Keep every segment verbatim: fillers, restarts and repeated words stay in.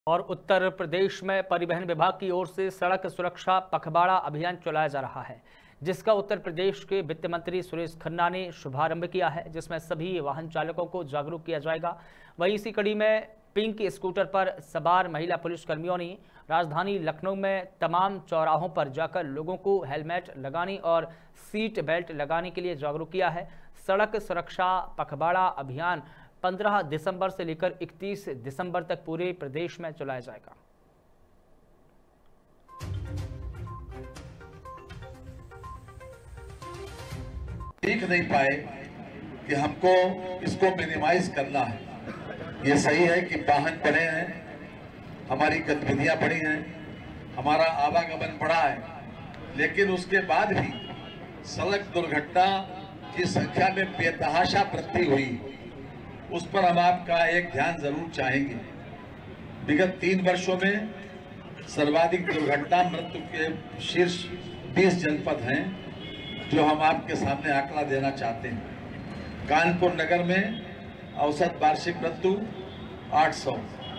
और उत्तर प्रदेश में परिवहन विभाग की ओर से सड़क सुरक्षा पखवाड़ा अभियान चलाया जा रहा है, जिसका उत्तर प्रदेश के वित्त मंत्री सुरेश खन्ना ने शुभारंभ किया है, जिसमें सभी वाहन चालकों को जागरूक किया जाएगा। वहीं इसी कड़ी में पिंक स्कूटर पर सवार महिला पुलिसकर्मियों ने राजधानी लखनऊ में तमाम चौराहों पर जाकर लोगों को हेलमेट लगाने और सीट बेल्ट लगाने के लिए जागरूक किया है। सड़क सुरक्षा पखवाड़ा अभियान पंद्रह दिसंबर से लेकर इकतीस दिसंबर तक पूरे प्रदेश में चलाया जाएगा। देख नहीं पाए कि हमको इसको मिनिमाइज करना है। ये सही है कि वाहन बढ़े हैं, हमारी गतिविधियां बढ़ी हैं, हमारा आवागमन बढ़ा है, लेकिन उसके बाद भी सड़क दुर्घटना की संख्या में बेतहाशा वृद्धि हुई। उस पर हम आपका एक ध्यान जरूर चाहेंगे। विगत तीन वर्षों में सर्वाधिक दुर्घटना मृत्यु के शीर्ष बीस जनपद हैं, जो हम आपके सामने आंकड़ा देना चाहते हैं। कानपुर नगर में औसत वार्षिक मृत्यु आठ सौ,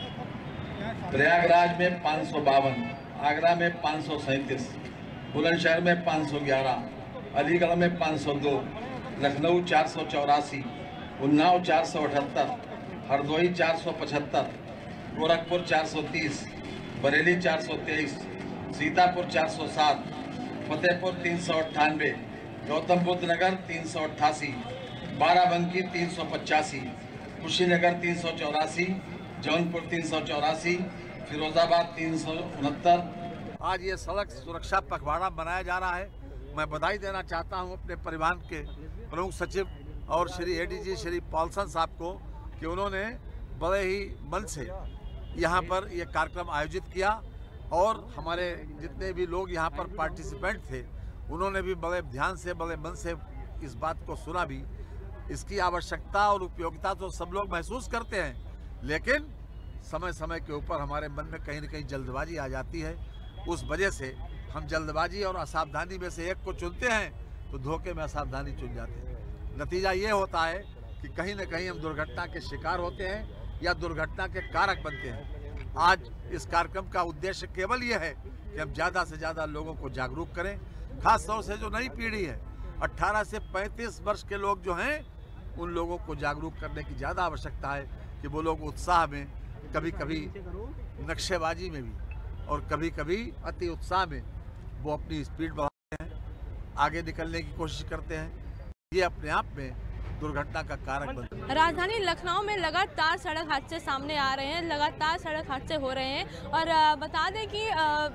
प्रयागराज में पाँच सौ बावन, आगरा में पाँच सौ सैंतीस, बुलंदशहर में पाँच सौ ग्यारह, अलीगढ़ में पाँच सौ दो, लखनऊ चार सौ चौरासी, उन्नाव चार सौ अठहत्तर, हरदोई चार सौ पचहत्तर, गोरखपुर चार सौ तीस, बरेली चार सौ तेईस, सीतापुर चार सौ सात, फतेहपुर तीन सौ अट्ठानवे, गौतम बुद्ध नगर तीन सौ अट्ठासी, बाराबंकी तीन सौ पचासी, कुशीनगर तीन सौ चौरासी, जौनपुर तीन सौ चौरासी, फिरोजाबाद तीन सौ उनहत्तर। आज ये सड़क सुरक्षा पखवाड़ा बनाया जा रहा है। मैं बधाई देना चाहता हूं अपने परिवहन के प्रमुख सचिव और श्री एडीजी श्री पॉलसन साहब को कि उन्होंने बड़े ही मन से यहाँ पर ये कार्यक्रम आयोजित किया और हमारे जितने भी लोग यहाँ पर पार्टिसिपेंट थे उन्होंने भी बड़े ध्यान से बड़े मन से इस बात को सुना भी। इसकी आवश्यकता और उपयोगिता तो सब लोग महसूस करते हैं, लेकिन समय समय के ऊपर हमारे मन में कहीं न कहीं जल्दबाजी आ जाती है। उस वजह से हम जल्दबाजी और असावधानी में से एक को चुनते हैं तो धोखे में असावधानी चुन जाते हैं। नतीजा ये होता है कि कहीं न कहीं हम दुर्घटना के शिकार होते हैं या दुर्घटना के कारक बनते हैं। आज इस कार्यक्रम का उद्देश्य केवल ये है कि हम ज़्यादा से ज़्यादा लोगों को जागरूक करें, खास तौर से जो नई पीढ़ी है अट्ठारह से पैंतीस वर्ष के लोग जो हैं उन लोगों को जागरूक करने की ज़्यादा आवश्यकता है कि वो लोग उत्साह में, कभी कभी नक्शेबाजी में भी और कभी कभी अति उत्साह में वो अपनी स्पीड बढ़ाते हैं, आगे निकलने की कोशिश करते हैं। ये अपने आप में दुर्घटना का कारक बनता है। राजधानी लखनऊ में लगातार सड़क हादसे सामने आ रहे हैं, लगातार सड़क हादसे हो रहे हैं और बता दें कि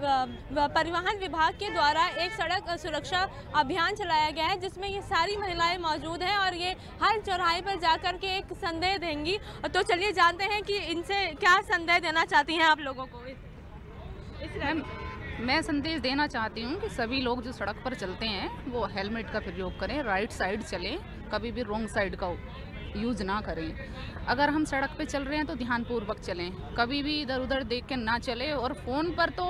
परिवहन विभाग के द्वारा एक सड़क सुरक्षा अभियान चलाया गया है, जिसमें ये सारी महिलाएं मौजूद हैं और ये हर चौराहे पर जाकर के एक संदेश देंगी। तो चलिए जानते हैं कि इनसे क्या संदेश देना चाहती हैं आप लोगों को। मैम, मैं संदेश देना चाहती हूँ कि सभी लोग जो सड़क पर चलते हैं वो हेलमेट का प्रयोग करें, राइट साइड चलें, कभी भी रॉन्ग साइड का यूज़ ना करें। अगर हम सड़क पे चल रहे हैं तो ध्यानपूर्वक चलें, कभी भी इधर उधर देख के ना चलें और फ़ोन पर तो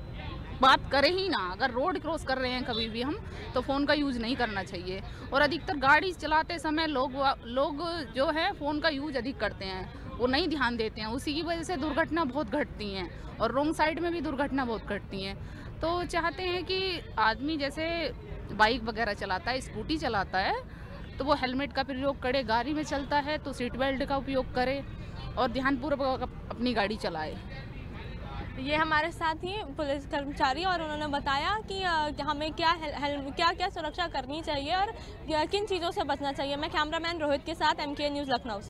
बात करें ही ना। अगर रोड क्रॉस कर रहे हैं कभी भी हम तो फ़ोन का यूज़ नहीं करना चाहिए। और अधिकतर गाड़ी चलाते समय लोग लोग जो है फ़ोन का यूज़ अधिक करते हैं, वो नहीं ध्यान देते हैं, उसी की वजह से दुर्घटना बहुत घटती हैं और रॉन्ग साइड में भी दुर्घटना बहुत घटती हैं। तो चाहते हैं कि आदमी जैसे बाइक वगैरह चलाता है, स्कूटी चलाता है तो वो हेलमेट का प्रयोग करे, गाड़ी में चलता है तो सीट बेल्ट का उपयोग करे और ध्यानपूर्वक अपनी गाड़ी चलाए। ये हमारे साथ ही पुलिस कर्मचारी और उन्होंने बताया कि हमें क्या हेल, क्या क्या सुरक्षा करनी चाहिए और किन चीज़ों से बचना चाहिए। मैं कैमरामैन रोहित के साथ एम के न्यूज़ लखनऊ।